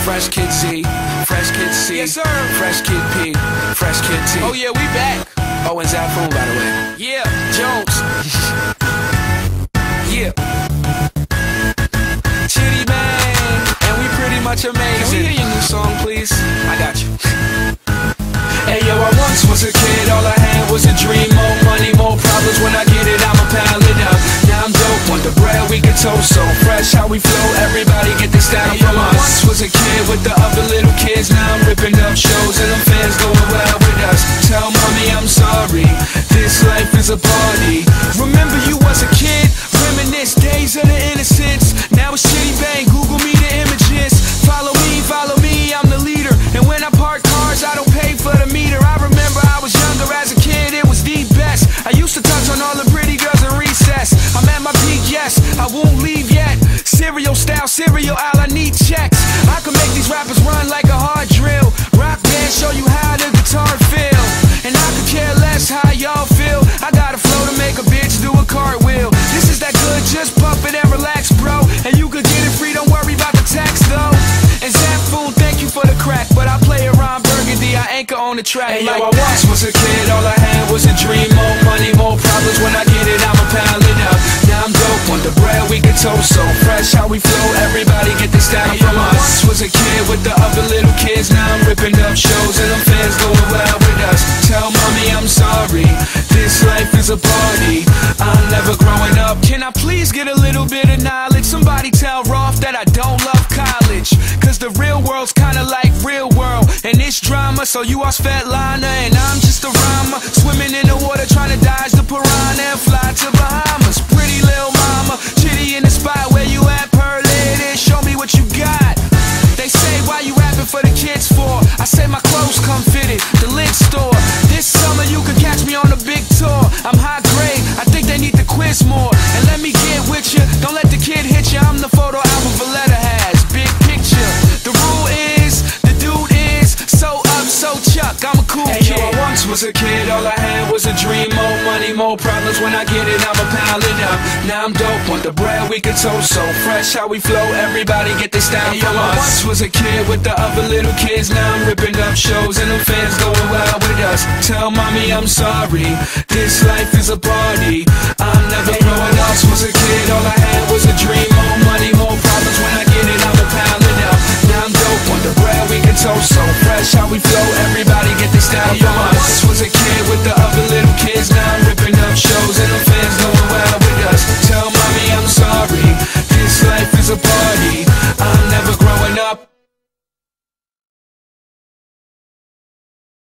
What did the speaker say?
Fresh Kid Z, Fresh Kid C, Yes, sir. Fresh Kid P, Fresh Kid T. Oh yeah, we back. Oh, and Zafoon, by the way. Yeah, Jones. Yeah. Chitty Bang, and we pretty much amazing. Can we hear your new song, please? I got you. Hey yo, I once was a kid, all I had was a dream. More money, more problems, when I get it, I'ma pile it up. Now I'm dope, want the bread, we can toast. So fresh how we flow, everybody get this down from us. Once was a kid with the other little kids. Now I'm ripping up shows and them fans going wild with us. Tell mommy I'm sorry, this life is a party. Remember you was a kid, reminisce days of the innocence. Now it's Chitty Bang, Google me the images. Follow me, I'm the leader. And when I park cars, I don't pay for the meter. I remember I was younger as a kid, it was the best. I used to touch on all the pretty girls in recess. I'm at my peak, yes, I won't leave yet. Cereal style, cereal aisle, I need checks. I can make these rappers run like a hard drill. Rock band, show you how the guitar feel. And I could care less how y'all feel. I got a flow to make a bitch do a cartwheel. This is that good, just pump it and relax, bro. And you could get it free, don't worry about the tax though. And Zafoon, thank you for the crack, but I play around Burgundy, I anchor on the track. Hey yo, like I once was a kid, all I had was a dream. More money, more problems, when I get it, I'ma pile it up. Now I'm dope, want the bread, we can toast. So fresh how we flow, everybody get this down from us. Once was a kid with the other little kids. Now I'm ripping up shows and them fans going wild with us. Tell mommy I'm sorry, this life is a party. I'm never growing up. Can I please get a little bit of knowledge? Somebody tell Rolf that I don't love college, cause the real world's kinda like real world, and it's drama. So you are Svetlana and I'm just a rhymer, swimming in the water trying to dodge the piranha and fly to Bahamas. Pretty little mama, Chitty in the spot where you at, per lady, show me what you got. They say why you rapping for the kids for? I say my clothes come fitted, the lid store. This summer you could catch me on a big tour. I'm high grade, I think they need to quiz more. And let me get with you, don't let the kid hit you. I'm the photo album Valletta has, big picture. The rule is, the dude is so up, so Chuck, I'm a cool Hey kid. yo, I once was a kid, all I had was a dream. More money, more problems, when I get it, I'ma pile it up. Now I'm dope, want the bread, we can toast. So fresh how we flow, everybody get this down Hey yo, from I us. Once was a kid with the other little kids. Now I'm ripping up shows and them fans going wild with us. Tell mommy I'm sorry, this life is a party. I'm never growing up. Was a kid, all I had was a dream. More money, more problems, when I get it, I'ma pile it up. Now I'm dope, want the bread, we can toast. So fresh how we flow, everybody get this down from